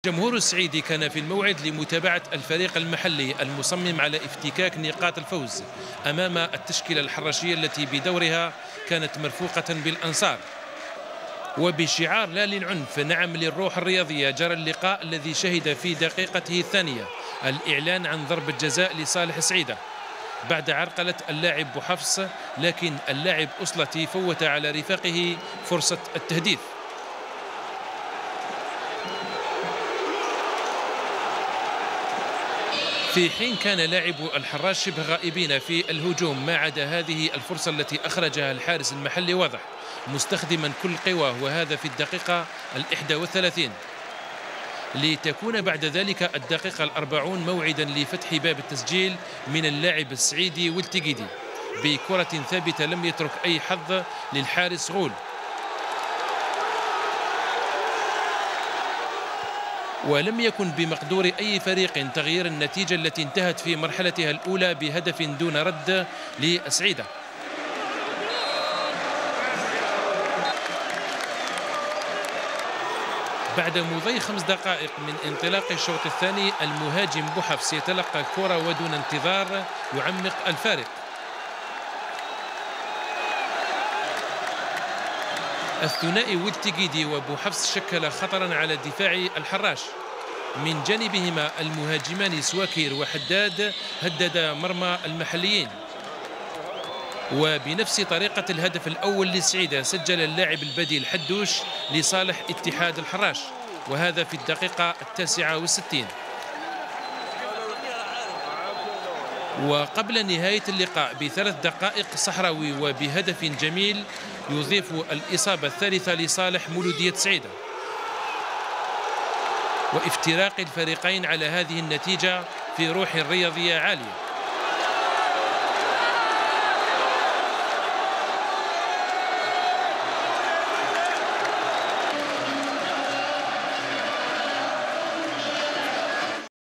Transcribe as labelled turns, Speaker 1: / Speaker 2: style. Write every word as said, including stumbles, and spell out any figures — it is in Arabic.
Speaker 1: الجمهور السعيدي كان في الموعد لمتابعة الفريق المحلي المصمم على افتكاك نقاط الفوز أمام التشكيلة الحرشية التي بدورها كانت مرفوقة بالأنصار. وبشعار لا للعنف نعم للروح الرياضية جرى اللقاء الذي شهد في دقيقته الثانية الإعلان عن ضربة جزاء لصالح سعيدة بعد عرقلة اللاعب بوحفص، لكن اللاعب أصلتي فوت على رفاقه فرصة التهديف. في حين كان لاعبو الحراش شبه غائبين في الهجوم ما عدا هذه الفرصة التي أخرجها الحارس المحلي واضح مستخدما كل قواه، وهذا في الدقيقة الإحدى والثلاثين، لتكون بعد ذلك الدقيقة الأربعون موعدا لفتح باب التسجيل من اللاعب السعيدي والتقيدي بكرة ثابتة لم يترك أي حظ للحارس غول. ولم يكن بمقدور أي فريق تغيير النتيجة التي انتهت في مرحلتها الأولى بهدف دون رد لسعيدة. بعد مضي خمس دقائق من انطلاق الشوط الثاني المهاجم بوحفص يتلقى الكرة ودون انتظار يعمق الفارق. الثنائي والتقيدي وبوحفص شكل خطرا على دفاع الحراش. من جانبهما المهاجمان سواكير وحداد هدد مرمى المحليين. وبنفس طريقة الهدف الأول لسعيدة سجل اللاعب البديل حدوش لصالح اتحاد الحراش، وهذا في الدقيقة التاسعة والستين. وقبل نهاية اللقاء بثلاث دقائق صحراوي وبهدف جميل يضيف الإصابة الثالثة لصالح مولودية سعيدة. وافتراق الفريقين على هذه النتيجة في روح رياضية عالية.